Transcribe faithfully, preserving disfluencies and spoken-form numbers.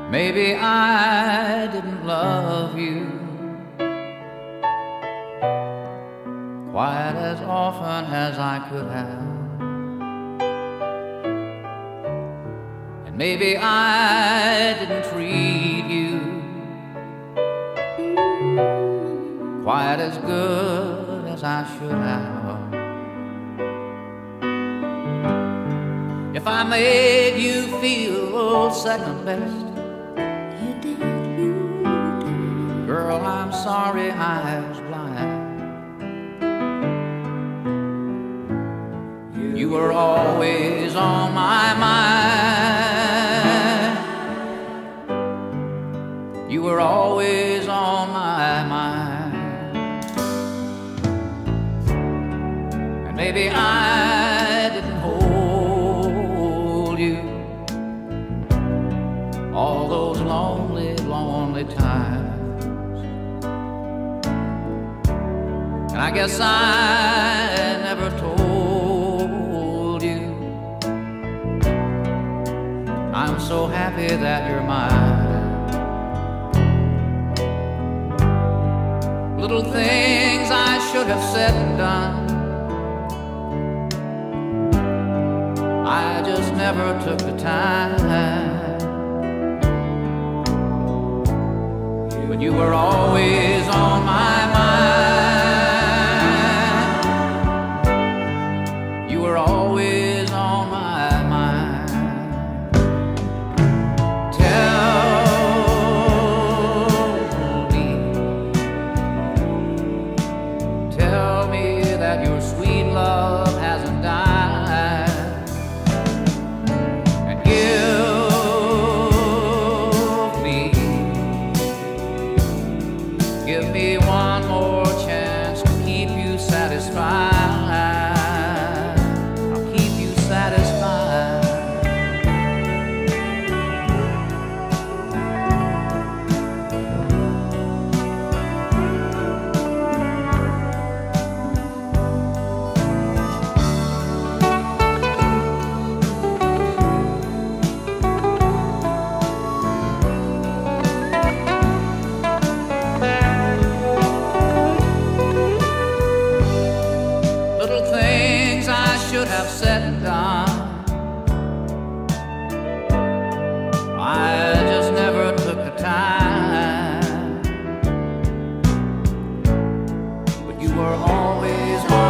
Maybe I didn't love you quite as often as I could have, and maybe I didn't treat you quite as good as I should have. If I made you feel second best, You did, you did. girl, I'm sorry I was blind. You were always on my mind. You were always on my mind. And maybe I didn't hold you all those lonely, lonely times. And I guess I never told you I'm so happy that you're mine. Little things I should have said and done, I just never took the time. But you were always on my mind. You were always on my mind. Tell me, tell me that your sweet love hasn't died, and give me Give me one more chance to keep you satisfied. I'll keep you satisfied. Little things I should have said and done, I just never took the time. But you were always on